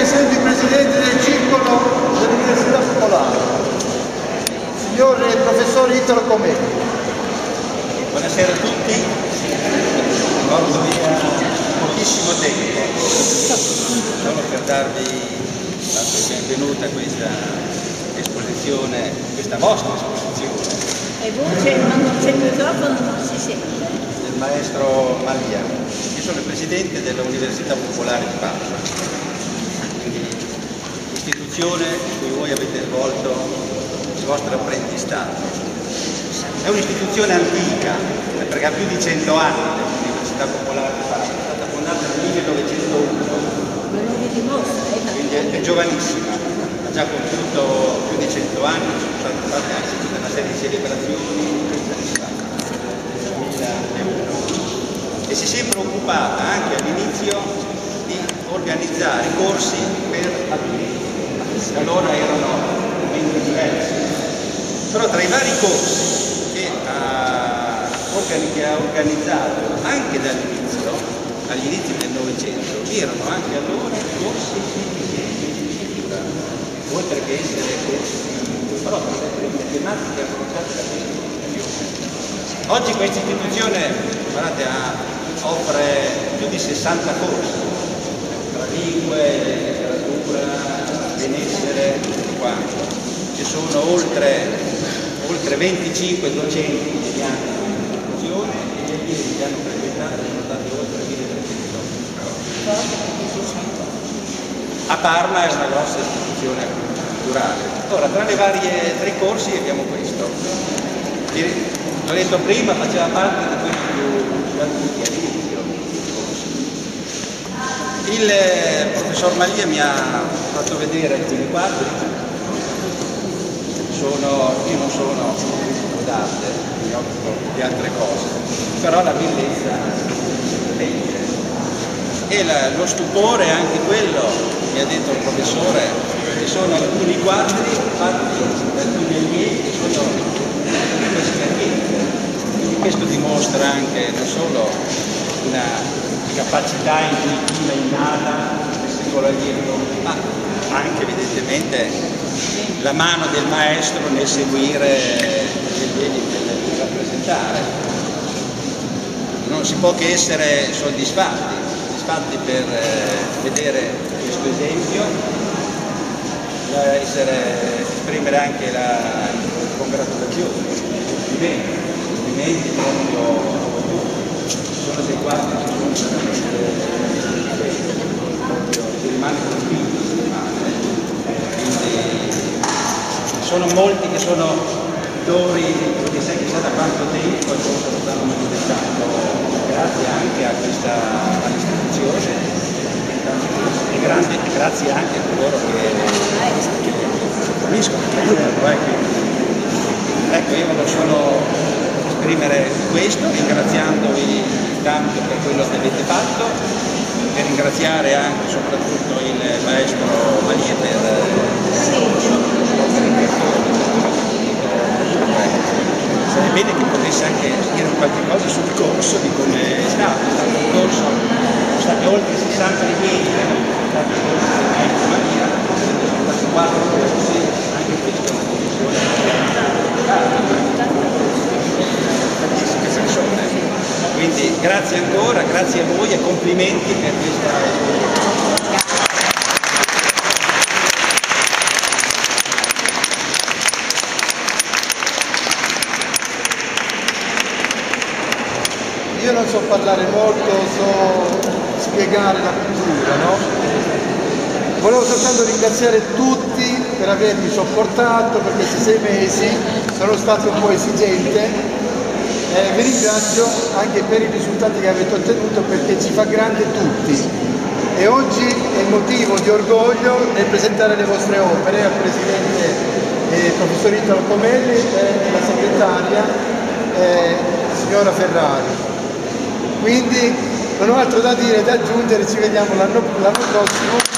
presento il Presidente del Circolo dell'Università Popolare, signor Professor Italo Comelli. Buonasera a tutti, porto via pochissimo tempo, solo per darvi la benvenuta a questa esposizione, questa vostra esposizione. E voce, quando c'è il microfono non si sente. Del maestro Malia. Io sono il Presidente dell'Università Popolare di Padova, quindi istituzione in cui voi avete svolto il vostro apprendistato. È un'istituzione antica, perché ha più di 100 anni l'Università Popolare di Padova, è stata fondata nel 1901, quindi è giovanissima, ha già compiuto più di 100 anni, sono state fatte anche tutta una serie di celebrazioni e si è sempre occupata anche all'inizio di organizzare corsi per adulti, allora erano momenti diversi, però tra i vari corsi che ha organizzato anche dall'inizio, agli inizi del Novecento, vi erano anche allora corsi di pittura, oltre che essere corsi però le tematiche affrontate da questa istituzione. Oggi questa istituzione, guardate, offre più di 60 corsi tra lingue, letteratura, benessere, tutto quanto. Ci sono oltre 25 docenti che hanno istruzione e gli allievi che hanno frequentato sono stati oltre 1300. A Parma è una grossa istituzione culturale. Ora, tra i corsi abbiamo questo. L'ho detto prima, faceva parte di quelli più antichi all'inizio. Il professor Malia mi ha fatto vedere alcuni quadri. Io non sono d'arte, mi occupo di altre cose, però la bellezza legge. E lo stupore è anche quello, mi ha detto il professore, ci sono alcuni quadri fatti da alcuni allievi che sono prime esperienze. Quindi questo dimostra anche non solo una capacità intuitiva innata del singolo allievo, ma anche evidentemente la mano del maestro nel seguire gli allievi, nel rappresentare. Non si può che essere soddisfatti per vedere questo esempio, esprimere anche la congratulazione, complimenti proprio sono dei quadri che sono veramente si rimane convinto, quindi sono molti che sono pittori che sai chissà da quanto tempo e forse lo stanno manifestando grazie anche a questa istituzione e grazie anche a coloro che forniscono. Ecco, io voglio solo esprimere questo, ringraziandovi tanto per quello che avete fatto e ringraziare anche soprattutto il maestro Malia sarebbe bene che potesse anche dire qualche cosa sul corso, di come è stato un corso, sono stati oltre 60 allievi che hanno partecipato al corso del maestro Malia, sono stati 4 corsi, anche questa è una decisione tantissime persone. Quindi grazie ancora, grazie a voi e complimenti per questa esperienza. Io non so parlare molto, so spiegare la cultura, no? Volevo soltanto ringraziare tutti per avermi sopportato per questi 6 mesi, sono stato un po' esigente. Vi ringrazio anche per i risultati che avete ottenuto perché ci fa grande tutti e oggi è motivo di orgoglio nel presentare le vostre opere al Presidente Professor Italo Comelli e alla Segretaria signora Ferrari. Quindi non ho altro da dire e da aggiungere, ci vediamo l'anno prossimo.